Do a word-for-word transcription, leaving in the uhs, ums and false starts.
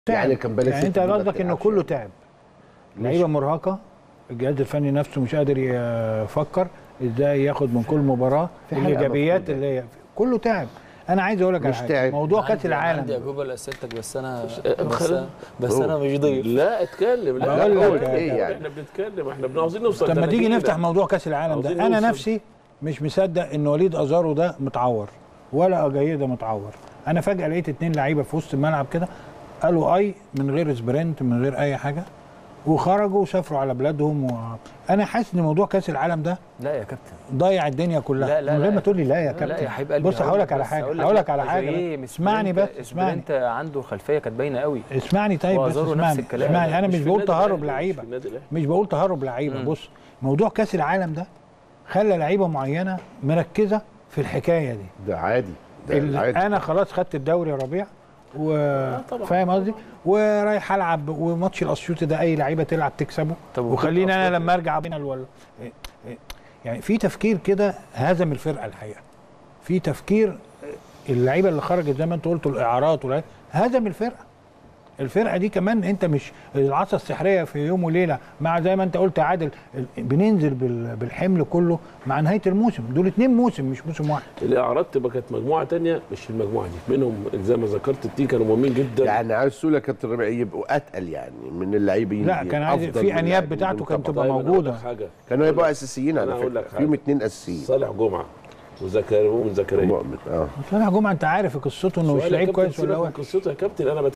يعني كان بالي يعني انت قصدك انه كله تعب، لعيبه مرهقه، الجهاز الفني نفسه مش قادر يفكر ازاي ياخد من كل مباراه الايجابيات اللي هي كله تعب. انا عايز اقول لك على حاجه، موضوع كاس العالم عندي اجوبه لاسئلتك بس انا بس, بس انا مش ضيف. لا اتكلم. لا بقول لك ايه يعني احنا بنتكلم، احنا عاوزين نوصل. لما تيجي نفتح موضوع كاس العالم ده، انا نوصل. نفسي مش مصدق ان وليد ازارو ده متعور ولا اجاييه ده متعور. انا فجاه لقيت اتنين لعيبه في وسط الملعب كده قالوا اي من غير سبرنت من غير اي حاجه وخرجوا وسافروا على بلادهم و... انا حاسس ان موضوع كاس العالم ده لا يا كابتن ضيع الدنيا كلها. لا لا من غير لا ما تقول لي لا يا كابتن. لا يا حبيب قلبي، بص هقول لك على حاجه هقول لك على حاجه اسمعني بس اسمعني. انت عنده خلفيه كانت باينه قوي. اسمعني طيب بس اسمعني اسمعني انا مش بقول تهرب لعيبه، مش بقول تهرب لعيبه. بص موضوع كاس العالم ده خلى لعيبه معينه مركزه في الحكايه دي. ده عادي ده عادي. انا خلاص خدت الدوري يا ربيع وفاهم قصدي، ورايح العب وماتش الاسيوطي ده اي لعيبه تلعب تكسبه، وخليني انا لما ارجع بين الول يعني في تفكير كده هزم الفرقه الحقيقه. في تفكير اللعيبه اللي خرجت زي ما انت قلت الاعارات هزم الفرقه. الفرقه دي كمان انت مش العصا السحريه في يوم وليله، مع زي ما انت قلت يا عادل بننزل بالحمل كله مع نهايه الموسم. دول اتنين موسم مش موسم واحد. الاعارات تبقى كانت مجموعه ثانيه مش المجموعه دي، منهم زي ما ذكرت التين كانوا مهمين جدا. يعني عايز تقول يا كابتن ربيع يبقوا اتقل يعني من اللاعبين. لا كان عايز في انياب بتاعته كانت تبقى موجوده، كانوا يبقوا اساسيين على فكره. فيهم اتنين اساسيين، صالح جمعه وزكريا ومؤمن زكريا. مؤمن اه صالح جمعه انت عارف قصته انه مش لعيب كويس ولا هو قصته يا كابتن. انا